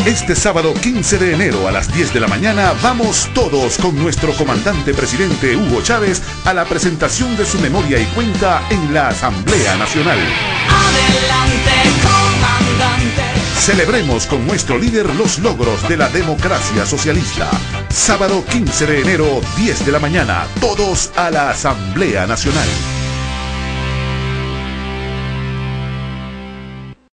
Este sábado 15 de enero a las 10 de la mañana vamos todos con nuestro comandante presidente Hugo Chávez a la presentación de su memoria y cuenta en la Asamblea Nacional. Adelante, comandante. Celebremos con nuestro líder los logros de la democracia socialista. Sábado 15 de enero, 10 de la mañana, todos a la Asamblea Nacional.